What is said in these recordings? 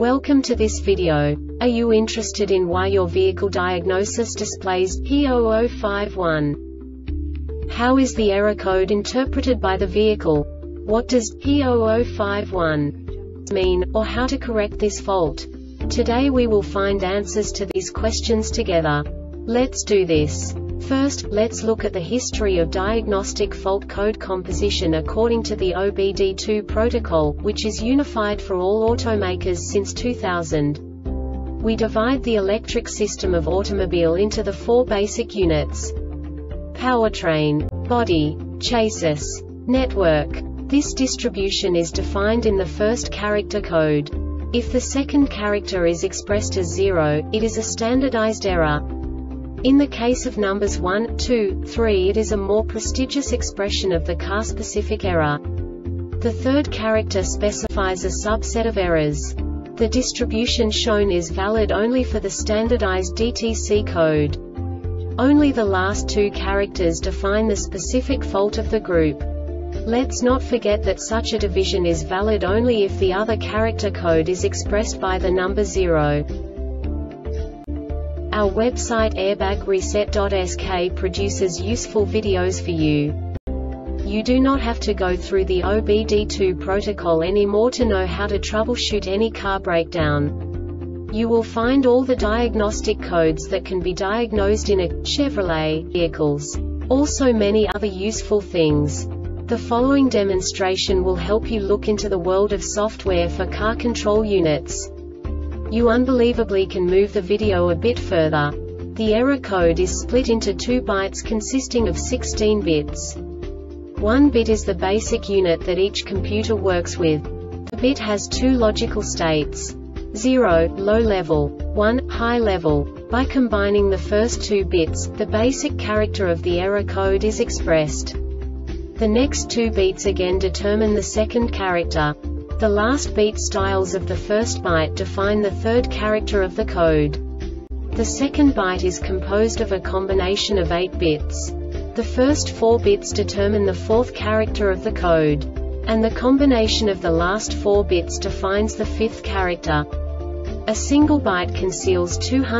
Welcome to this video. Are you interested in why your vehicle diagnosis displays P0051? How is the error code interpreted by the vehicle? What does P0051 mean, or how to correct this fault? Today we will find answers to these questions together. Let's do this. First, let's look at the history of diagnostic fault code composition according to the OBD2 protocol, which is unified for all automakers since 2000. We divide the electric system of automobile into the four basic units: powertrain, body, chassis, network. This distribution is defined in the first character code. If the second character is expressed as 0, it is a standardized error. In the case of numbers 1, 2, 3, it is a more prestigious expression of the car-specific error. The third character specifies a subset of errors. The distribution shown is valid only for the standardized DTC code. Only the last two characters define the specific fault of the group. Let's not forget that such a division is valid only if the other character code is expressed by the number 0. Our website airbagreset.sk produces useful videos for you. You do not have to go through the OBD2 protocol anymore to know how to troubleshoot any car breakdown. You will find all the diagnostic codes that can be diagnosed in a Chevrolet vehicles. Also many other useful things. The following demonstration will help you look into the world of software for car control units. You unbelievably can move the video a bit further. The error code is split into 2 bytes consisting of 16 bits. 1 bit is the basic unit that each computer works with. The bit has 2 logical states: 0, low level, 1, high level. By combining the first 2 bits, the basic character of the error code is expressed. The next 2 beats again determine the second character. The last beat styles of the first byte define the third character of the code. The second byte is composed of a combination of 8 bits. The first 4 bits determine the fourth character of the code. And the combination of the last 4 bits defines the fifth character. A single byte conceals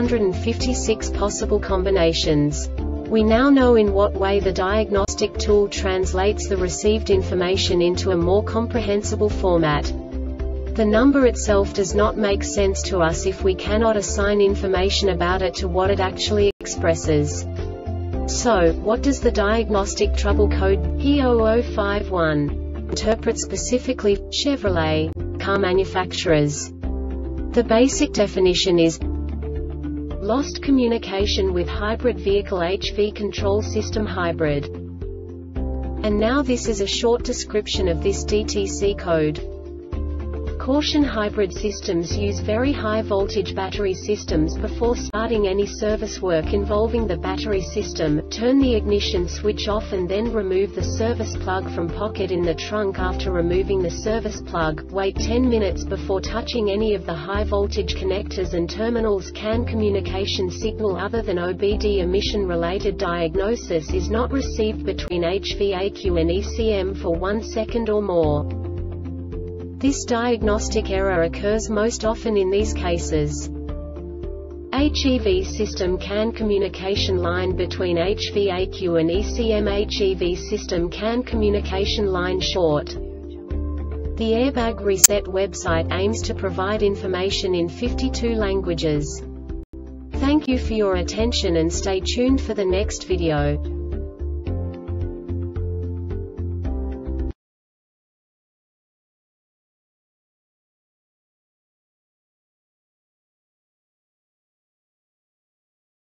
256 possible combinations. We now know in what way the diagnostic tool translates the received information into a more comprehensible format. The number itself does not make sense to us if we cannot assign information about it to what it actually expresses. So, what does the diagnostic trouble code P0051 interpret specifically for Chevrolet car manufacturers? The basic definition is lost communication with hybrid vehicle HV control system hybrid. And now this is a short description of this DTC code. Caution: hybrid systems use very high voltage battery systems. Before starting any service work involving the battery system, turn the ignition switch off and then remove the service plug from pocket in the trunk. After removing the service plug, wait 10 minutes before touching any of the high voltage connectors and terminals. CAN communication signal other than OBD emission related diagnosis is not received between HVAQ and ECM for 1 second or more. This diagnostic error occurs most often in these cases: HEV system CAN communication line between HVAQ and ECM, HEV system CAN communication line short. The Airbag Reset website aims to provide information in 52 languages. Thank you for your attention and stay tuned for the next video.